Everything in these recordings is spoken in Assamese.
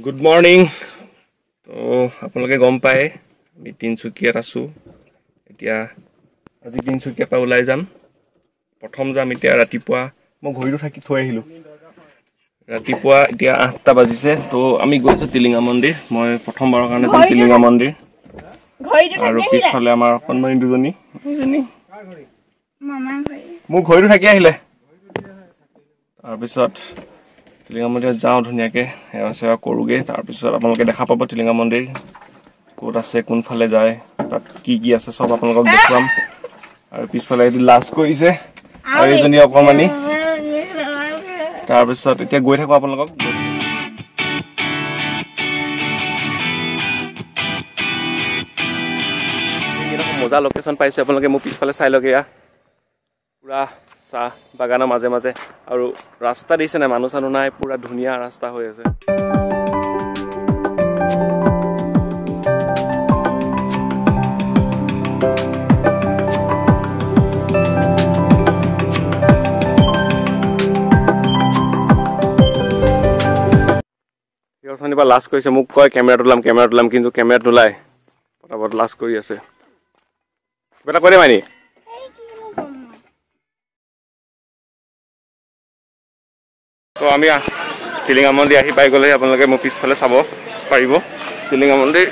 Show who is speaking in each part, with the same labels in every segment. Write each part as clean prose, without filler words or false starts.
Speaker 1: Good morning. তো আপোনালোকে গম পায় আমি তিনচুকীয়াত আছো এতিয়া আজি তিনচুকীয়াৰ পৰা ওলাই যাম প্ৰথম যাম এতিয়া ৰাতিপুৱা মই ঘড়ীটো থাকি থৈ আহিলো ৰাতিপুৱা এতিয়া 8টা বাজিছে তো আমি গৈছো টিলিঙা মন্দিৰ মই প্ৰথমবাৰৰ কাৰণে যাম টিলিঙা মন্দিৰ ঘড়ীটো থাকি আহিলে আৰু পিছফালে আমাৰ অকণমানি দুজনী মামা মোৰ ঘড়ীটো থাকি আহিলে তাৰ পিছত টিলিঙা মন্দিৰ যাওঁ ধুনিয়াকে সেৱা সেৱা কৰোগে তাৰ পিছত আপোনালোকে দেখা পাব টিলিঙা মন্দিৰ কোত আছে কোনফালে যায় তাত কি কি আছে সব আপোনালোকক দেখাম আৰু পিছফালে এটি লাজ কৰিছে আৰু এজনী অকমানি তাৰ পিছত এতিয়া গৈ থাকো আপোনালোকক এটা মজা লোকেশন পাইছে আপোনালোকে মোৰ পিছফালে চাই লগে ইয়া পুৰা চাহ বাগানৰ মাজে মাজে আৰু ৰাস্তা দিছে না মানুহ চানু নাই পুৰা ধুনিয়া ৰাস্তা হৈ আছে ইহঁতনিবা লাজ কৰিছে মোক কয় কেমেৰা তোলাম কিন্তু কেমেৰা তোলাই পটাপট লাজ কৰি আছে কিবা কৰে মানি তো আমি টিলিঙা মন্দিৰ আহি পাই গ'লে আপোনালোকে মোৰ পিছফালে চাব পাৰিব টিলিঙা মন্দিৰ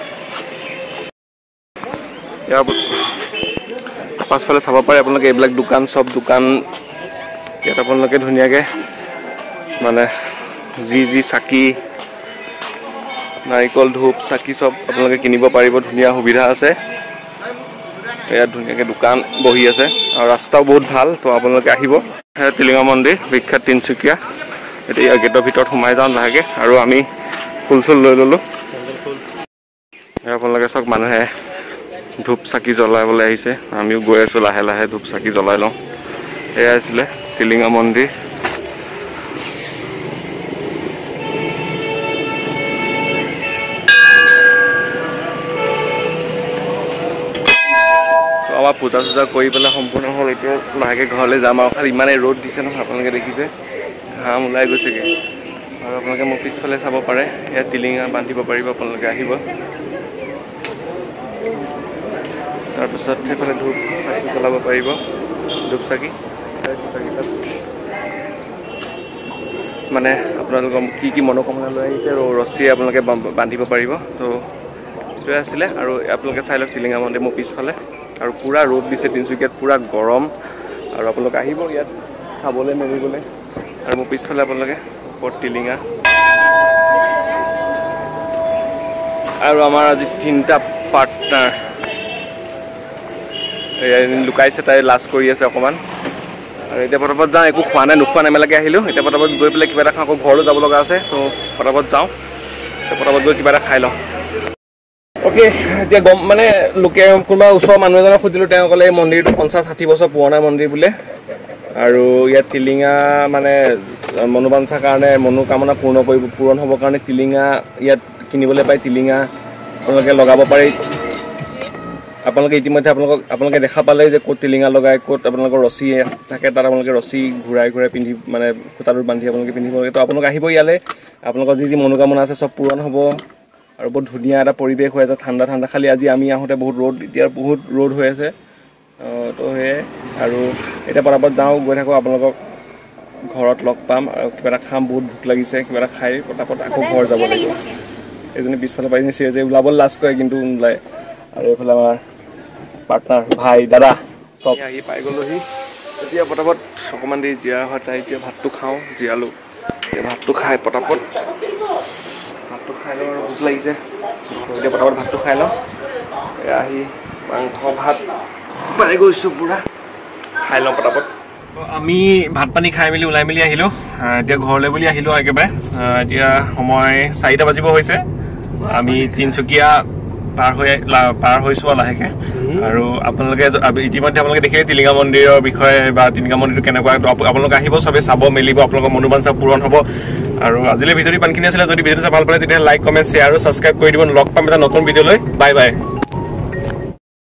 Speaker 1: ইয়াৰ পাছফালে চাব পাৰে আপোনালোকে এইবিলাক দোকান সব দোকান ইয়াত আপোনালোকে ধুনীয়াকে মানে যি চাকি নাৰিকল ধূপ চাকি সব আপোনালোকে কিনিব পাৰিব ধুনীয়া সুবিধা আছে ইয়াত ধুনীয়াকে দোকান বহি আছে আৰু ৰাস্তাও বহুত ভাল তো আপোনালোকে আহিব টিলিঙা মন্দিৰ বিখ্যাত তিনচুকীয়া এতিয়া গেটৰ ভিতৰত সোমাই যাওঁ লাহেকে আৰু আমি ফুল লৈ ললো আপোনালোকে চব মানুহে ধূপ চাকি জ্বলাবলৈ আহিছে আমিও গৈ আছো লাহে লাহে ধূপ চাকি জ্বলাই লওঁ এয়া আছিলে টিলিঙা মন্দিৰ আমাৰ পূজা চূজা কৰি পেলাই সম্পূৰ্ণ হ'ল এতিয়া লাহেকে ঘৰলৈ যাম আৰু খালি ইমানেই ৰ'দ দিছে নহয় আপোনালোকে দেখিছে ঘাম ওলাই গৈছেগে আৰু আপোনালোকে মোৰ পিছফালে চাব পাৰে ইয়াত টিলিঙা বান্ধিব পাৰিব আপোনালোকে আহিব তাৰপিছত সেইফালে ধূপ চাকি জ্বলাব পাৰিব ধূপ চাকি মানে আপোনালোকৰ কি মনোকামনা লৈ আহিছে আৰু ৰছী আপোনালোকে বান্ধিব পাৰিব তো এইটোৱে আছিলে আৰু আপোনালোকে চাই লওক টিলিঙা মন্দিৰ মোৰ পিছফালে আৰু পুৰা ৰ'দ দিছে তিনচুকীয়াত পুৰা গৰম আৰু আপোনালোকে আহিব ইয়াত খাবলৈ মেলিবলৈ আৰু মোৰ পিছফালে আপোনালোকে ওপৰত টিলিঙা আৰু আমাৰ আজি 3টা পাৰ্টনাৰ লুকাইছে তাই লাজ কৰি আছে অকণমান আৰু এতিয়া পটাপট যাওঁ একো খোৱা নাই নোখোৱা নেমেলাকৈ আহিলোঁ এতিয়া পটাপট গৈ পেলাই কিবা এটা খাওঁ আকৌ ঘৰলৈ যাব লগা আছে তো পটাপট যাওঁ পটাপট গৈ কিবা এটা খাই লওঁ অ'কে এতিয়া গম মানে লোকে কোনোবা ওচৰৰ মানুহ এজনক সুধিলোঁ তেওঁ ক'লে এই মন্দিৰটো 50-60 বছৰ পুৰণা মন্দিৰ বোলে আৰু ইয়াত টিলিঙা মানে মনোবাঞ্ছাৰ কাৰণে মনোকামনা পূৰণ হ'বৰ কাৰণে টিলিঙা ইয়াত কিনিবলৈ পায় টিলিঙা আপোনালোকে লগাব পাৰি আপোনালোকে ইতিমধ্যে আপোনালোকে দেখা পালে যে ক'ত টিলিঙা লগাই ক'ত আপোনালোকৰ ৰছী থাকে তাত আপোনালোকে ৰছী ঘূৰাই পিন্ধি মানে খুঁটাটোত বান্ধি আপোনালোকে পিন্ধিব লাগে তো আপোনালোকে আহিব ইয়ালৈ আপোনালোকৰ যি মনোকামনা আছে চব পূৰণ হ'ব আৰু বহুত ধুনীয়া এটা পৰিৱেশ হৈ আছে ঠাণ্ডা খালি আজি আমি আহোঁতে বহুত ৰ'দ এতিয়া বহুত ৰ'দ হৈ আছে তো সেয়ে আৰু এতিয়া পটাপট যাওঁ গৈ থাকোঁ আপোনালোকক ঘৰত লগ পাম আৰু কিবা এটা খাম বহুত ভোক লাগিছে কিবা এটা খাই পটাপট আকৌ ঘৰ যাব লাগিব এজনী পিছফালে পাৰিছে যে ওলাবলৈ লাজ কৰে কিন্তু নোলায় আৰু এইফালে আমাৰ পাৰ্টনাৰ ভাই দাদা চব আহি পাই গ'লোহি এতিয়া পটাপট অকণমান দেৰি জীয়া হয় তাই এতিয়া ভাতটো খাওঁ জীয়ালোঁ এতিয়া ভাতটো খাই পটাপট ভাতটো খাই লওঁ আৰু ভোক লাগিছে এতিয়া পটাপট ভাতটো খাই লওঁ আহি মাংস ভাত পাই গৈছোঁ পুৰা খাই লওঁ পটাপট আমি ভাত পানী খাই মেলি ওলাই মেলি আহিলোঁ এতিয়া ঘৰলৈ বুলি আহিলোঁ একেবাৰে এতিয়া সময় 4টা বাজিব হৈছে আমি তিনচুকীয়া পাৰ হৈছোঁ লাহেকৈ আৰু আপোনালোকে ইতিমধ্যে আপোনালোকে দেখিলে টিলিঙা মন্দিৰৰ বিষয়ে বা টিলিঙা মন্দিৰটো কেনেকুৱা আপোনালোকে আহিব চবেই চাব মেলিব আপোনালোকৰ মনোবাঞ্ছা পূৰণ হ'ব আৰু আজিলৈ ভিডিঅ'টো ইমানখিনি আছিলে যদি ভিডিঅ'টো চাই ভাল পালে তেতিয়া লাইক কমেণ্ট শ্বেয়াৰ আৰু ছাবস্ক্ৰাইব কৰি দিব লগ পাম এটা নতুন ভিডিঅ'লৈ বাই বাই